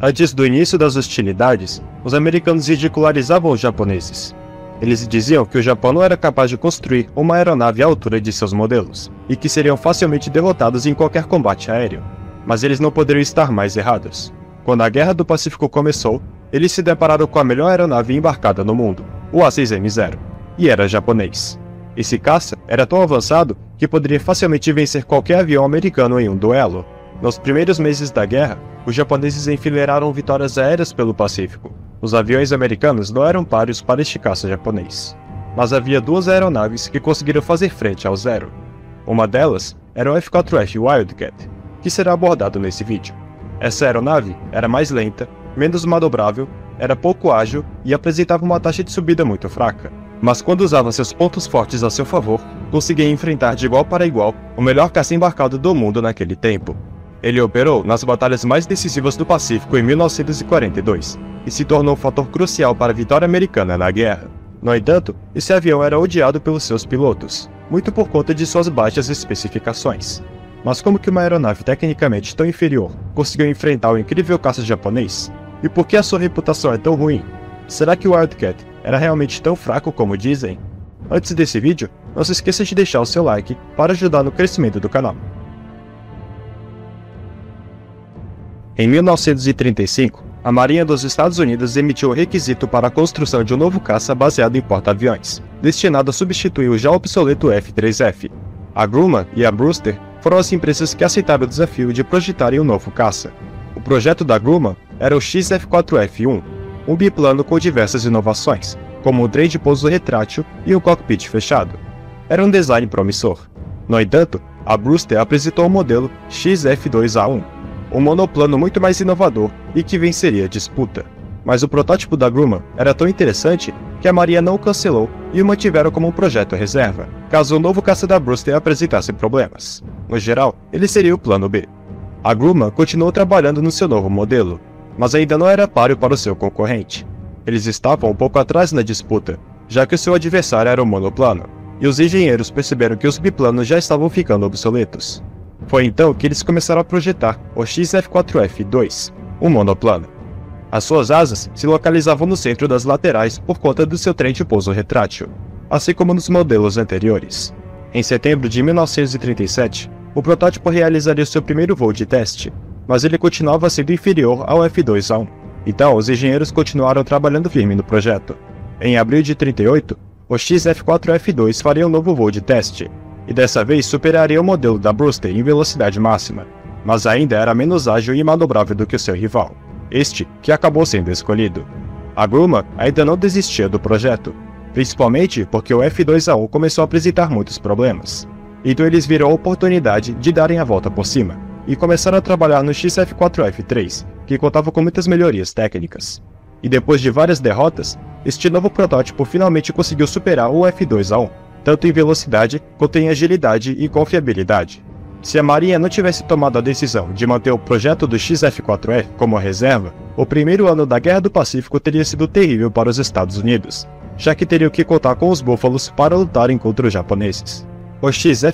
Antes do início das hostilidades, os americanos ridicularizavam os japoneses. Eles diziam que o Japão não era capaz de construir uma aeronave à altura de seus modelos, e que seriam facilmente derrotados em qualquer combate aéreo. Mas eles não poderiam estar mais errados. Quando a Guerra do Pacífico começou, eles se depararam com a melhor aeronave embarcada no mundo, o A6M0, e era japonês. Esse caça era tão avançado que poderia facilmente vencer qualquer avião americano em um duelo. Nos primeiros meses da guerra, os japoneses enfileiraram vitórias aéreas pelo Pacífico. Os aviões americanos não eram páreos para este caça japonês. Mas havia duas aeronaves que conseguiram fazer frente ao Zero. Uma delas era o F-4F Wildcat, que será abordado nesse vídeo. Essa aeronave era mais lenta, menos manobrável, era pouco ágil e apresentava uma taxa de subida muito fraca. Mas quando usava seus pontos fortes a seu favor, conseguia enfrentar de igual para igual o melhor caça embarcado do mundo naquele tempo. Ele operou nas batalhas mais decisivas do Pacífico em 1942 e se tornou um fator crucial para a vitória americana na guerra. No entanto, esse avião era odiado pelos seus pilotos, muito por conta de suas baixas especificações. Mas como que uma aeronave tecnicamente tão inferior conseguiu enfrentar o incrível caça japonês? E por que a sua reputação é tão ruim? Será que o Wildcat era realmente tão fraco como dizem? Antes desse vídeo, não se esqueça de deixar o seu like para ajudar no crescimento do canal. Em 1935, a Marinha dos Estados Unidos emitiu o requisito para a construção de um novo caça baseado em porta-aviões, destinado a substituir o já obsoleto F-3F. A Grumman e a Brewster foram as empresas que aceitaram o desafio de projetarem um novo caça. O projeto da Grumman era o XF-4F-1, um biplano com diversas inovações, como o trem de pouso retrátil e o cockpit fechado. Era um design promissor. No entanto, a Brewster apresentou o modelo XF-2A1, um monoplano muito mais inovador e que venceria a disputa. Mas o protótipo da Grumman era tão interessante que a Marinha não o cancelou e o mantiveram como um projeto reserva, caso o novo caça da Brewster apresentasse problemas. No geral, ele seria o plano B. A Grumman continuou trabalhando no seu novo modelo, mas ainda não era páreo para o seu concorrente. Eles estavam um pouco atrás na disputa, já que o seu adversário era o monoplano, e os engenheiros perceberam que os biplanos já estavam ficando obsoletos. Foi então que eles começaram a projetar o XF-4F-2, um monoplano. As suas asas se localizavam no centro das laterais por conta do seu trem de pouso retrátil, assim como nos modelos anteriores. Em setembro de 1937, o protótipo realizaria seu primeiro voo de teste, mas ele continuava sendo inferior ao F-2A1. Então, os engenheiros continuaram trabalhando firme no projeto. Em abril de 1938, o XF-4F-2 faria um novo voo de teste, e dessa vez superaria o modelo da Brewster em velocidade máxima, mas ainda era menos ágil e manobrável do que o seu rival, este que acabou sendo escolhido. A Grumman ainda não desistia do projeto, principalmente porque o F-2A1 começou a apresentar muitos problemas. Então eles viram a oportunidade de darem a volta por cima, e começaram a trabalhar no XF-4F-3, que contava com muitas melhorias técnicas. E depois de várias derrotas, este novo protótipo finalmente conseguiu superar o F-2A1, tanto em velocidade quanto em agilidade e confiabilidade. Se a Marinha não tivesse tomado a decisão de manter o projeto do XF-4F como reserva, o primeiro ano da Guerra do Pacífico teria sido terrível para os Estados Unidos, já que teriam que contar com os búfalos para lutarem contra os japoneses. O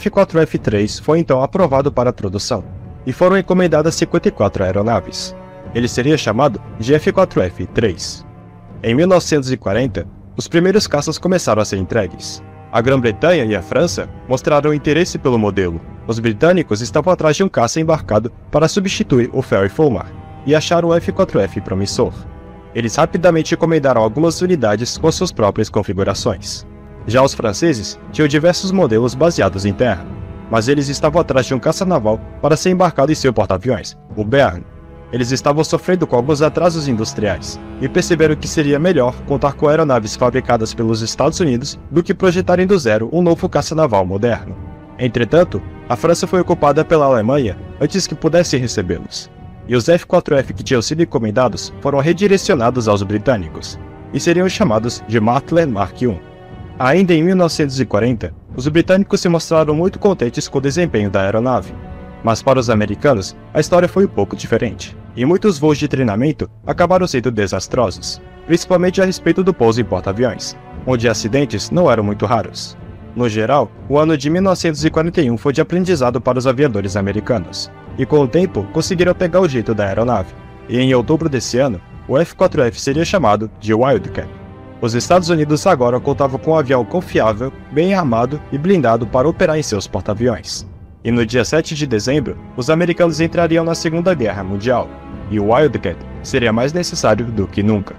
XF-4F-3 foi então aprovado para a produção, e foram encomendadas 54 aeronaves. Ele seria chamado de F-4F-3. Em 1940, os primeiros caças começaram a ser entregues. A Grã-Bretanha e a França mostraram interesse pelo modelo. Os britânicos estavam atrás de um caça embarcado para substituir o Fairey Fulmar, e acharam o F-4F promissor. Eles rapidamente encomendaram algumas unidades com suas próprias configurações. Já os franceses tinham diversos modelos baseados em terra, mas eles estavam atrás de um caça naval para ser embarcado em seu porta-aviões, o Bearn. Eles estavam sofrendo com alguns atrasos industriais, e perceberam que seria melhor contar com aeronaves fabricadas pelos Estados Unidos do que projetarem do zero um novo caça naval moderno. Entretanto, a França foi ocupada pela Alemanha antes que pudesse recebê-los, e os F-4F que tinham sido encomendados foram redirecionados aos britânicos, e seriam chamados de Martlet Mark I. Ainda em 1940, os britânicos se mostraram muito contentes com o desempenho da aeronave, mas para os americanos, a história foi um pouco diferente, e muitos voos de treinamento acabaram sendo desastrosos, principalmente a respeito do pouso em porta-aviões, onde acidentes não eram muito raros. No geral, o ano de 1941 foi de aprendizado para os aviadores americanos, e com o tempo conseguiram pegar o jeito da aeronave. e em outubro desse ano, o F-4F seria chamado de Wildcat. Os Estados Unidos agora contavam com um avião confiável, bem armado e blindado para operar em seus porta-aviões. E no dia 7 de dezembro, os americanos entrariam na Segunda Guerra Mundial, e o Wildcat seria mais necessário do que nunca.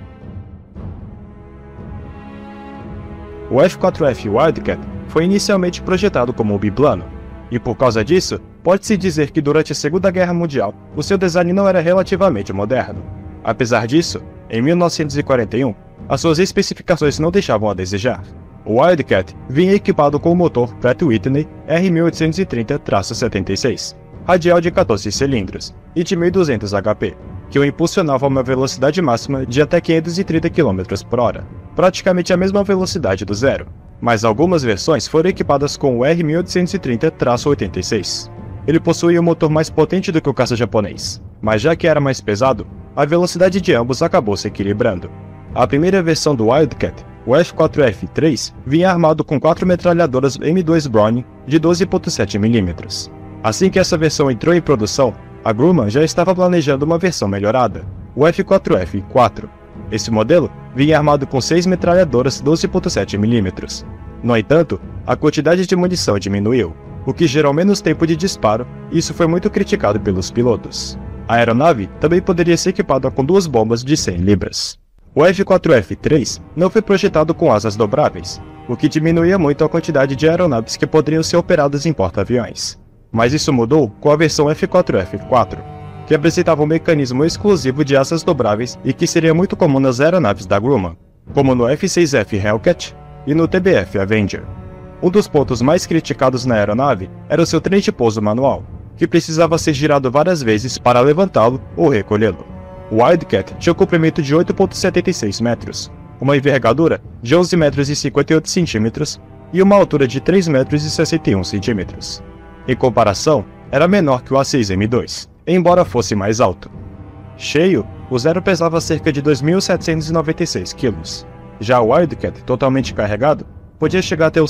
O F-4F Wildcat foi inicialmente projetado como um biplano, e por causa disso, pode-se dizer que durante a Segunda Guerra Mundial, o seu design não era relativamente moderno. Apesar disso, em 1941, as suas especificações não deixavam a desejar. O Wildcat vinha equipado com o motor Pratt Whitney R1830-76, radial de 14 cilindros e de 1.200 HP, que o impulsionava a uma velocidade máxima de até 530 km/h, praticamente a mesma velocidade do zero, mas algumas versões foram equipadas com o R1830-86. Ele possuía um motor mais potente do que o caça japonês, mas já que era mais pesado, a velocidade de ambos acabou se equilibrando. A primeira versão do Wildcat, o F-4F-3, vinha armado com 4 metralhadoras M2 Browning de 12,7 mm. Assim que essa versão entrou em produção, a Grumman já estava planejando uma versão melhorada, o F-4F-4. Esse modelo vinha armado com 6 metralhadoras 12,7 mm. No entanto, a quantidade de munição diminuiu, o que gerou menos tempo de disparo, e isso foi muito criticado pelos pilotos. A aeronave também poderia ser equipada com 2 bombas de 100 libras. O F-4F-3 não foi projetado com asas dobráveis, o que diminuía muito a quantidade de aeronaves que poderiam ser operadas em porta-aviões. Mas isso mudou com a versão F-4F-4, que apresentava um mecanismo exclusivo de asas dobráveis e que seria muito comum nas aeronaves da Grumman, como no F-6F Hellcat e no TBF Avenger. Um dos pontos mais criticados na aeronave era o seu trem de pouso manual, que precisava ser girado várias vezes para levantá-lo ou recolhê-lo. O Wildcat tinha um comprimento de 8,76 metros, uma envergadura de 11,58 metros e uma altura de 3,61 metros. Em comparação, era menor que o A6M2, embora fosse mais alto. Cheio, o Zero pesava cerca de 2.796 kg. Já o Wildcat, totalmente carregado, podia chegar até os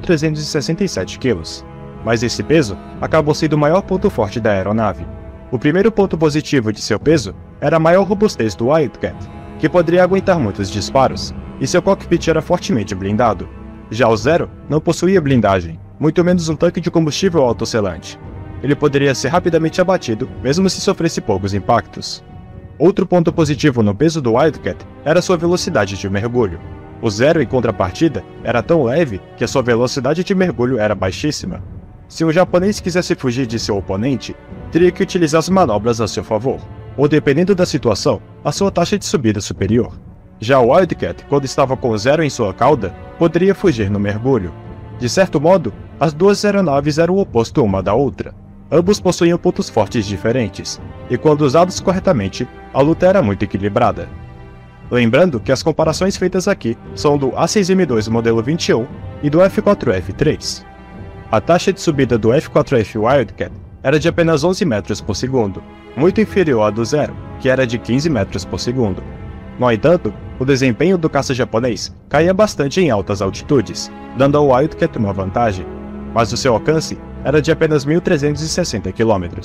3.367 kg. Mas esse peso acabou sendo o maior ponto forte da aeronave. O primeiro ponto positivo de seu peso era a maior robustez do Wildcat, que poderia aguentar muitos disparos, e seu cockpit era fortemente blindado. Já o Zero não possuía blindagem, muito menos um tanque de combustível autoselante. Ele poderia ser rapidamente abatido, mesmo se sofresse poucos impactos. Outro ponto positivo no peso do Wildcat era sua velocidade de mergulho. O Zero, em contrapartida, era tão leve que a sua velocidade de mergulho era baixíssima. Se um japonês quisesse fugir de seu oponente, teria que utilizar as manobras a seu favor, ou dependendo da situação, a sua taxa de subida superior. Já o Wildcat, quando estava com o Zero em sua cauda, poderia fugir no mergulho. De certo modo, as duas aeronaves eram o oposto uma da outra. Ambos possuíam pontos fortes diferentes, e quando usados corretamente, a luta era muito equilibrada. Lembrando que as comparações feitas aqui são do A6M2 modelo 21 e do F-4F-3. A taxa de subida do F-4F Wildcat era de apenas 11 metros por segundo, muito inferior à do Zero, que era de 15 metros por segundo. No entanto, o desempenho do caça japonês caía bastante em altas altitudes, dando ao Wildcat uma vantagem, mas o seu alcance era de apenas 1.360 km,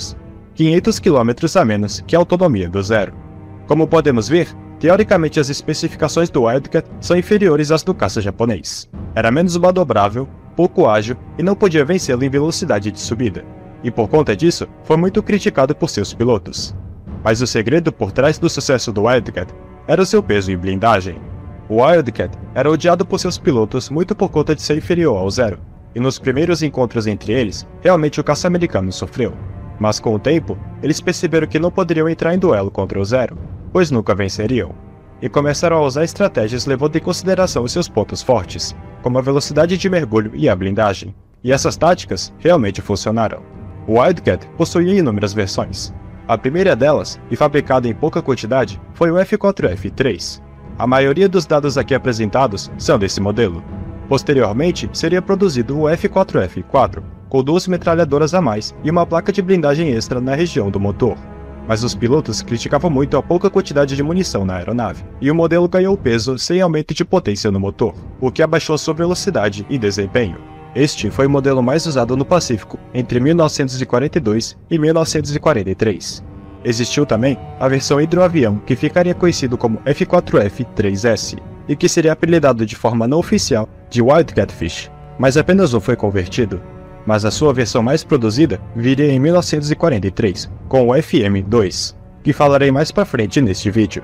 500 km a menos que a autonomia do Zero. Como podemos ver, teoricamente as especificações do Wildcat são inferiores às do caça japonês. Era menos manobrável, pouco ágil e não podia vencê-lo em velocidade de subida, e por conta disso foi muito criticado por seus pilotos. Mas o segredo por trás do sucesso do Wildcat era o seu peso e blindagem. O Wildcat era odiado por seus pilotos muito por conta de ser inferior ao Zero, e nos primeiros encontros entre eles, realmente o caça americano sofreu. Mas com o tempo, eles perceberam que não poderiam entrar em duelo contra o Zero, pois nunca venceriam, e começaram a usar estratégias levando em consideração os seus pontos fortes, como a velocidade de mergulho e a blindagem, e essas táticas realmente funcionaram. O Wildcat possuía inúmeras versões. A primeira delas, e fabricada em pouca quantidade, foi o F-4F-3. A maioria dos dados aqui apresentados são desse modelo. Posteriormente, seria produzido o F-4F-4, com 2 metralhadoras a mais e uma placa de blindagem extra na região do motor. Mas os pilotos criticavam muito a pouca quantidade de munição na aeronave, e o modelo ganhou peso sem aumento de potência no motor, o que abaixou sua velocidade e desempenho. Este foi o modelo mais usado no Pacífico entre 1942 e 1943. Existiu também a versão hidroavião que ficaria conhecido como F-4F-3S e que seria apelidado de forma não oficial de Wildcat Fish, mas apenas um foi convertido. Mas a sua versão mais produzida viria em 1943, com o FM-2, que falarei mais pra frente neste vídeo.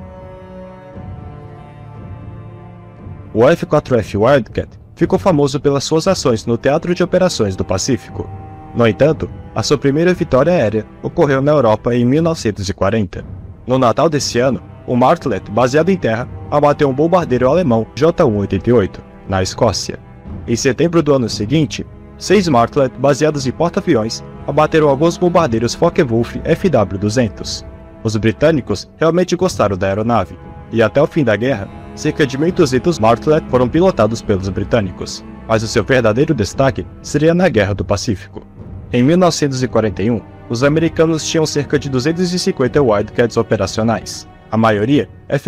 O F-4F Wildcat ficou famoso pelas suas ações no Teatro de Operações do Pacífico. No entanto, a sua primeira vitória aérea ocorreu na Europa em 1940. No Natal desse ano, o Martlet, baseado em terra, abateu um bombardeiro alemão J-188, na Escócia. Em setembro do ano seguinte, 6 Martlet baseados em porta-aviões abateram alguns bombardeiros Focke-Wulf FW-200. Os britânicos realmente gostaram da aeronave, e até o fim da guerra, cerca de 1.200 Martlet foram pilotados pelos britânicos, mas o seu verdadeiro destaque seria na Guerra do Pacífico. Em 1941, os americanos tinham cerca de 250 Wildcats operacionais, a maioria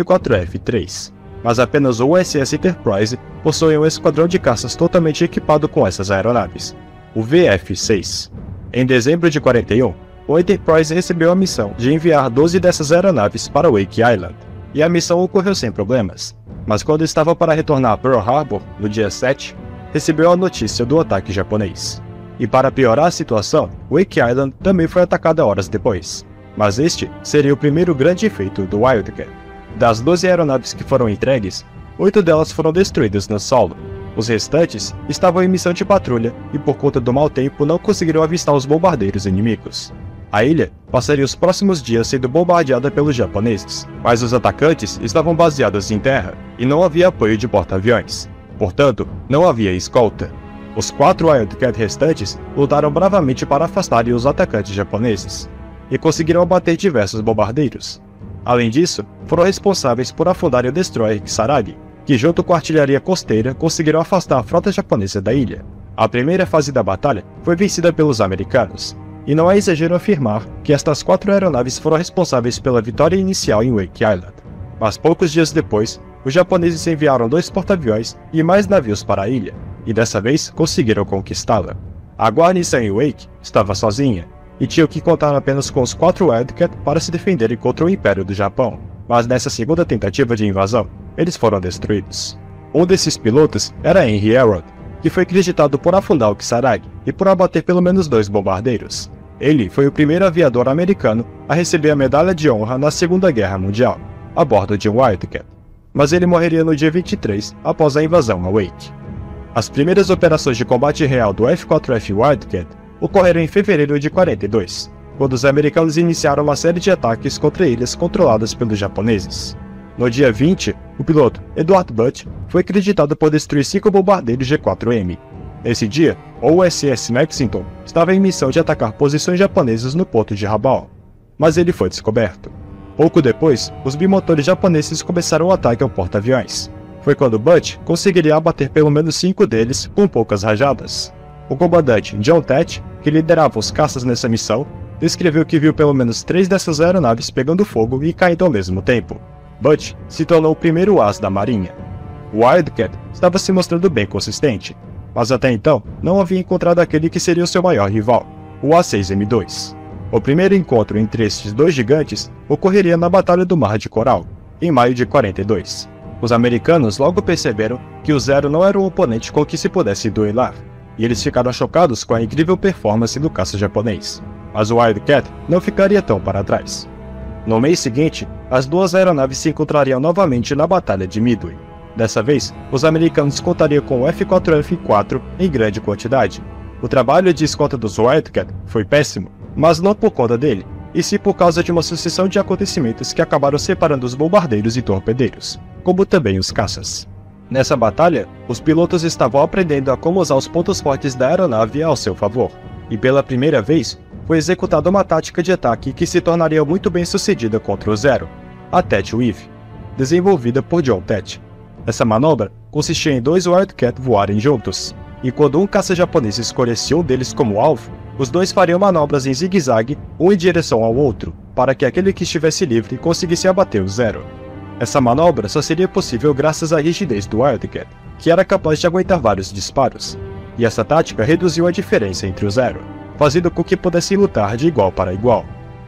F-4F-3, mas apenas o USS Enterprise possuía um esquadrão de caças totalmente equipado com essas aeronaves, o VF-6. Em dezembro de 41, o Enterprise recebeu a missão de enviar 12 dessas aeronaves para Wake Island, e a missão ocorreu sem problemas, mas quando estava para retornar a Pearl Harbor, no dia 7, recebeu a notícia do ataque japonês. E para piorar a situação, Wake Island também foi atacada horas depois. Mas este seria o primeiro grande feito do Wildcat. Das 12 aeronaves que foram entregues, 8 delas foram destruídas no solo. Os restantes estavam em missão de patrulha e por conta do mau tempo não conseguiram avistar os bombardeiros inimigos. A ilha passaria os próximos dias sendo bombardeada pelos japoneses, mas os atacantes estavam baseados em terra e não havia apoio de porta-aviões. Portanto, não havia escolta. Os 4 Wildcat restantes lutaram bravamente para afastarem os atacantes japoneses, e conseguiram abater diversos bombardeiros. Além disso, foram responsáveis por afundarem o destroyer Kisaragi, que junto com a artilharia costeira conseguiram afastar a frota japonesa da ilha. A primeira fase da batalha foi vencida pelos americanos, e não é exagero afirmar que estas 4 aeronaves foram responsáveis pela vitória inicial em Wake Island. Mas poucos dias depois, os japoneses enviaram 2 porta-aviões e mais navios para a ilha, e dessa vez conseguiram conquistá-la. A guarnição em Wake estava sozinha, e tinham que contar apenas com os 4 Wildcat para se defenderem contra o Império do Japão, mas nessa segunda tentativa de invasão, eles foram destruídos. Um desses pilotos era Henry Elrod, que foi acreditado por afundar o Kisaragi e por abater pelo menos 2 bombardeiros. Ele foi o primeiro aviador americano a receber a Medalha de Honra na Segunda Guerra Mundial, a bordo de um Wildcat, mas ele morreria no dia 23 após a invasão a Wake. As primeiras operações de combate real do F-4F Wildcat ocorreram em fevereiro de 42, quando os americanos iniciaram uma série de ataques contra ilhas controladas pelos japoneses. No dia 20, o piloto Edward Butt foi acreditado por destruir 5 bombardeiros G4M. Nesse dia, o USS Lexington estava em missão de atacar posições japonesas no porto de Rabaul, mas ele foi descoberto. Pouco depois, os bimotores japoneses começaram o ataque ao porta-aviões. Foi quando Butt conseguiria abater pelo menos 5 deles com poucas rajadas. O comandante John Tett, que liderava os caças nessa missão, descreveu que viu pelo menos 3 dessas aeronaves pegando fogo e caindo ao mesmo tempo. Butt se tornou o primeiro as da marinha. O Wildcat estava se mostrando bem consistente, mas até então não havia encontrado aquele que seria o seu maior rival, o A6M2. O primeiro encontro entre estes 2 gigantes ocorreria na Batalha do Mar de Coral, em maio de 42. Os americanos logo perceberam que o Zero não era um oponente com que se pudesse duelar, e eles ficaram chocados com a incrível performance do caça japonês. Mas o Wildcat não ficaria tão para trás. No mês seguinte, as 2 aeronaves se encontrariam novamente na Batalha de Midway. Dessa vez, os americanos contariam com o F-4F-4 em grande quantidade. O trabalho de escolta dos Wildcat foi péssimo, mas não por conta dele, e sim por causa de uma sucessão de acontecimentos que acabaram separando os bombardeiros e torpedeiros, como também os caças. Nessa batalha, os pilotos estavam aprendendo a como usar os pontos fortes da aeronave ao seu favor, e pela primeira vez, foi executada uma tática de ataque que se tornaria muito bem sucedida contra o Zero, a Tet Weave, desenvolvida por John Tett. Essa manobra consistia em 2 Wildcat voarem juntos, e quando um caça japonês escolhesse um deles como alvo, os 2 fariam manobras em zigue-zague, um em direção ao outro, para que aquele que estivesse livre conseguisse abater o Zero. Essa manobra só seria possível graças à rigidez do Wildcat, que era capaz de aguentar vários disparos, e essa tática reduziu a diferença entre o Zero, fazendo com que pudessem lutar de igual para igual.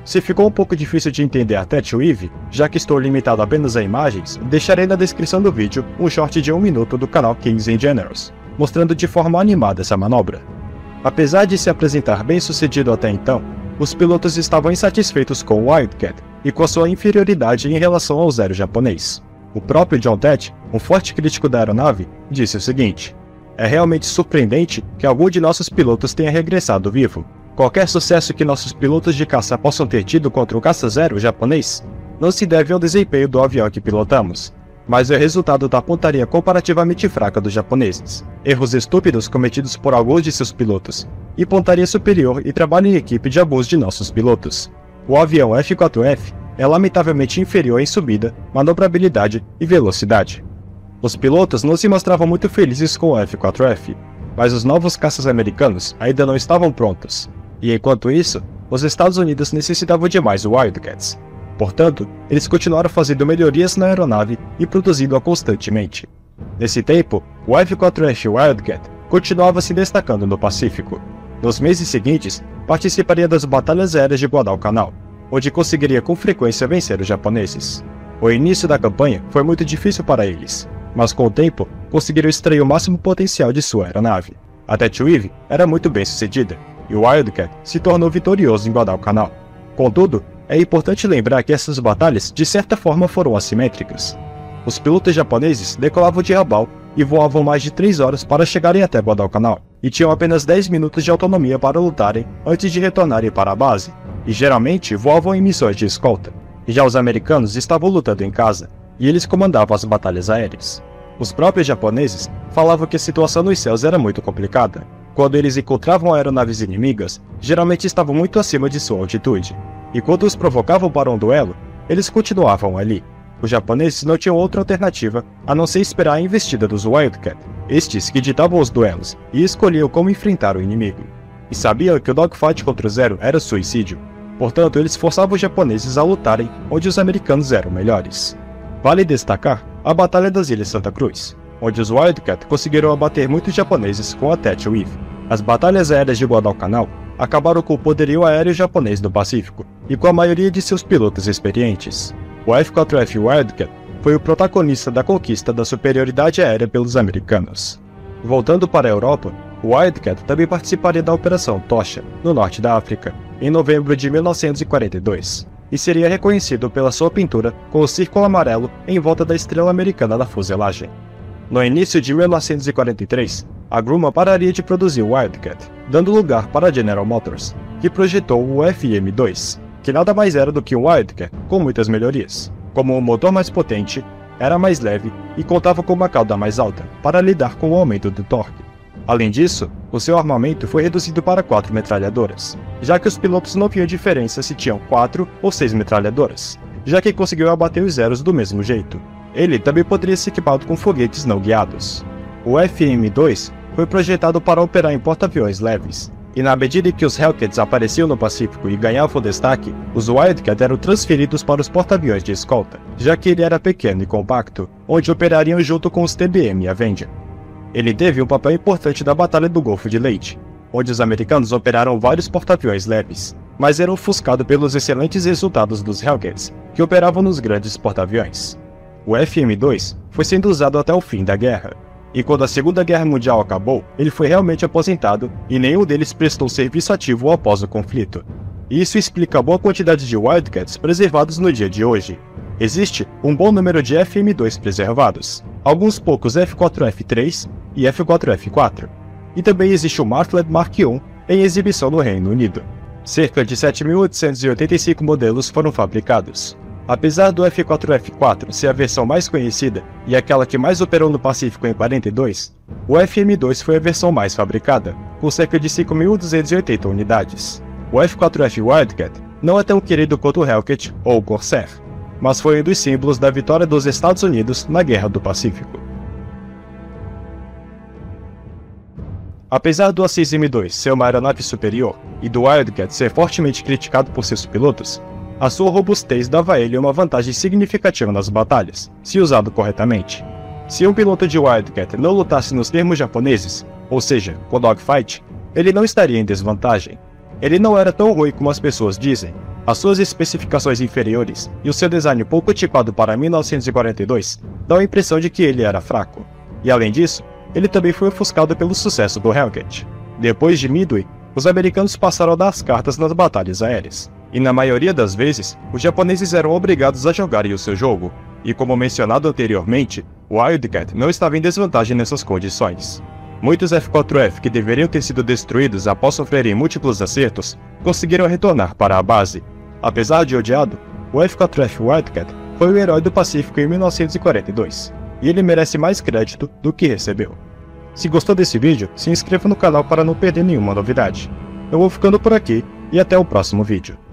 Se ficou um pouco difícil de entender até Tio Eve, já que estou limitado apenas a imagens, deixarei na descrição do vídeo um short de 1 minuto do canal Kings and Generals, mostrando de forma animada essa manobra. Apesar de se apresentar bem sucedido até então, os pilotos estavam insatisfeitos com o Wildcat e com a sua inferioridade em relação ao Zero japonês. O próprio John Tett, um forte crítico da aeronave, disse o seguinte: "É realmente surpreendente que algum de nossos pilotos tenha regressado vivo. Qualquer sucesso que nossos pilotos de caça possam ter tido contra o caça Zero japonês não se deve ao desempenho do avião que pilotamos, mas é resultado da pontaria comparativamente fraca dos japoneses, erros estúpidos cometidos por alguns de seus pilotos, e pontaria superior e trabalho em equipe de alguns de nossos pilotos. O avião F-4F é lamentavelmente inferior em subida, manobrabilidade e velocidade." Os pilotos não se mostravam muito felizes com o F-4F, mas os novos caças americanos ainda não estavam prontos, e enquanto isso, os Estados Unidos necessitavam de mais Wildcats. Portanto, eles continuaram fazendo melhorias na aeronave e produzindo-a constantemente. Nesse tempo, o F-4F Wildcat continuava se destacando no Pacífico. Nos meses seguintes, participaria das batalhas aéreas de Guadalcanal, onde conseguiria com frequência vencer os japoneses. O início da campanha foi muito difícil para eles, mas com o tempo, conseguiram extrair o máximo potencial de sua aeronave. Até Tio Eve era muito bem sucedida, e o Wildcat se tornou vitorioso em Guadalcanal. Contudo, é importante lembrar que essas batalhas de certa forma foram assimétricas. Os pilotos japoneses decolavam de Rabaul e voavam mais de 3 horas para chegarem até Guadalcanal, e tinham apenas 10 minutos de autonomia para lutarem antes de retornarem para a base, e geralmente voavam em missões de escolta. Já os americanos estavam lutando em casa, e eles comandavam as batalhas aéreas. Os próprios japoneses falavam que a situação nos céus era muito complicada. Quando eles encontravam aeronaves inimigas, geralmente estavam muito acima de sua altitude, e quando os provocavam para um duelo, eles continuavam ali. Os japoneses não tinham outra alternativa a não ser esperar a investida dos Wildcat, estes que ditavam os duelos e escolhiam como enfrentar o inimigo. E sabiam que o dogfight contra o Zero era suicídio, portanto eles forçavam os japoneses a lutarem onde os americanos eram melhores. Vale destacar a Batalha das Ilhas Santa Cruz, onde os Wildcat conseguiram abater muitos japoneses com a Tett Eve. As batalhas aéreas de Guadalcanal acabaram com o poderio aéreo japonês no Pacífico e com a maioria de seus pilotos experientes. O F-4F Wildcat foi o protagonista da conquista da superioridade aérea pelos americanos. Voltando para a Europa, o Wildcat também participaria da Operação Tocha, no norte da África, em novembro de 1942, e seria reconhecido pela sua pintura com o círculo amarelo em volta da estrela americana na fuselagem. No início de 1943, a Grumman pararia de produzir o Wildcat, dando lugar para a General Motors, que projetou o FM-2, que nada mais era do que um Wildcat com muitas melhorias, como um motor mais potente, era mais leve e contava com uma cauda mais alta para lidar com o aumento do torque. Além disso, o seu armamento foi reduzido para 4 metralhadoras, já que os pilotos não viam diferença se tinham 4 ou 6 metralhadoras, já que conseguiu abater os Zeros do mesmo jeito. Ele também poderia ser equipado com foguetes não guiados. O FM-2 foi projetado para operar em porta-aviões leves, e na medida em que os Hellcats apareciam no Pacífico e ganhavam destaque, os Wildcat eram transferidos para os porta-aviões de escolta, já que ele era pequeno e compacto, onde operariam junto com os TBM Avenger. Ele teve um papel importante na Batalha do Golfo de Leyte, onde os americanos operaram vários porta-aviões leves, mas eram ofuscados pelos excelentes resultados dos Hellcats, que operavam nos grandes porta-aviões. O FM-2 foi sendo usado até o fim da guerra, e quando a Segunda Guerra Mundial acabou, ele foi realmente aposentado e nenhum deles prestou serviço ativo após o conflito. Isso explica a boa quantidade de Wildcats preservados no dia de hoje. Existe um bom número de FM-2 preservados, alguns poucos F-4F-3 e F-4F-4, e também existe o Martlet Mark I em exibição no Reino Unido. Cerca de 7.885 modelos foram fabricados. Apesar do F-4F-4 ser a versão mais conhecida e aquela que mais operou no Pacífico em 42, o FM-2 foi a versão mais fabricada, com cerca de 5.280 unidades. O F-4F Wildcat não é tão querido quanto o Hellcat ou o Corsair, mas foi um dos símbolos da vitória dos Estados Unidos na Guerra do Pacífico. Apesar do A6M2 ser uma aeronave superior e do Wildcat ser fortemente criticado por seus pilotos, a sua robustez dava a ele uma vantagem significativa nas batalhas, se usado corretamente. Se um piloto de Wildcat não lutasse nos termos japoneses, ou seja, com dogfight, ele não estaria em desvantagem. Ele não era tão ruim como as pessoas dizem, As suas especificações inferiores e o seu design pouco tipado para 1942 dão a impressão de que ele era fraco. E além disso, ele também foi ofuscado pelo sucesso do Hellcat. Depois de Midway, os americanos passaram a dar as cartas nas batalhas aéreas. E na maioria das vezes, os japoneses eram obrigados a jogarem o seu jogo, e como mencionado anteriormente, o Wildcat não estava em desvantagem nessas condições. Muitos F-4F que deveriam ter sido destruídos após sofrerem múltiplos acertos, conseguiram retornar para a base. Apesar de odiado, o F-4F Wildcat foi o herói do Pacífico em 1942, e ele merece mais crédito do que recebeu. Se gostou desse vídeo, se inscreva no canal para não perder nenhuma novidade. Eu vou ficando por aqui, e até o próximo vídeo.